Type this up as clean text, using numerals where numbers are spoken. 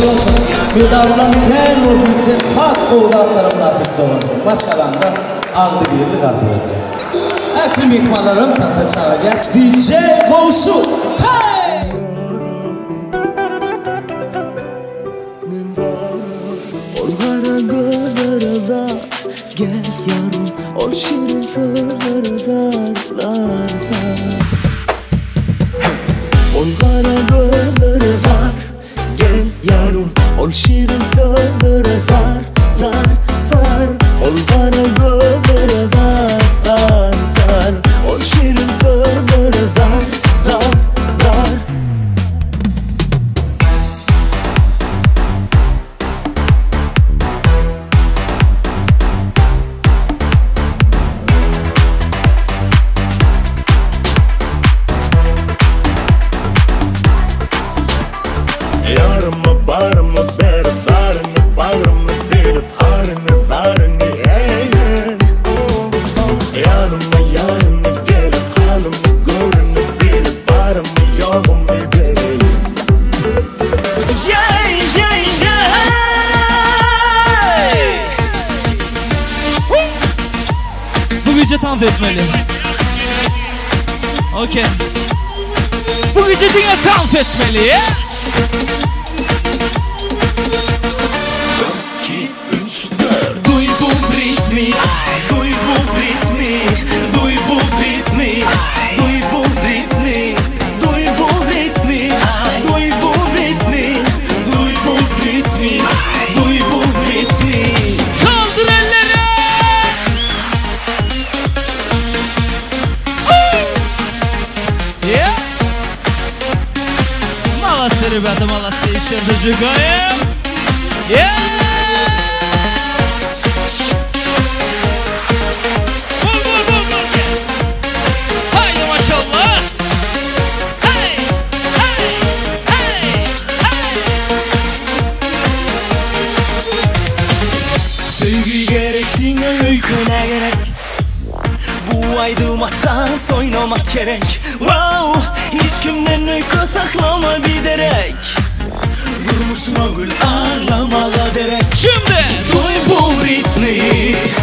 olsun. Gıdalar ken olsun. Bize hak oğlanlara nasip olsun. Maşallah aldı birlik artık ediyor. Ekli mikmalarım tanıta çağırıyor. DJ Komşu. Hey! Olgara gözlere da gel yarım. Ol şirin sözlere da Olgara gözlere var gel yarım. Ol şirin sözlere var Olgara gözlere var Ol şirin sözlere var Yarımı barımı berip varını bağrımı delip harını varını eğlen Yanıma gelip halımı görünü bilip varımı yoğumu vereyim Bu gece dans etmeli. Okey. Bu gece dünya dans etmeli ya. 2, 3, 4 Duy bu ritmi, duy bu ritmi Duy bu ritmi, duy bu ritmi Duy bu ritmi, duy bu ritmi Duy bu ritmi, duy bu ritmi Kaldır elleri. Yeah. Молодцы, ребята, молодцы. Еще зажигаем. Yeah. Haydi maşallah. Hey, hey, hey, hey. Sevgi gerektiğine uykuna gerek Bu aydınlıktan soynamak gerek Wow, hiç kimden uyku saklama bilerek Durmuşsun o gül ağlamağa derek Şimdi Duy bu ritmi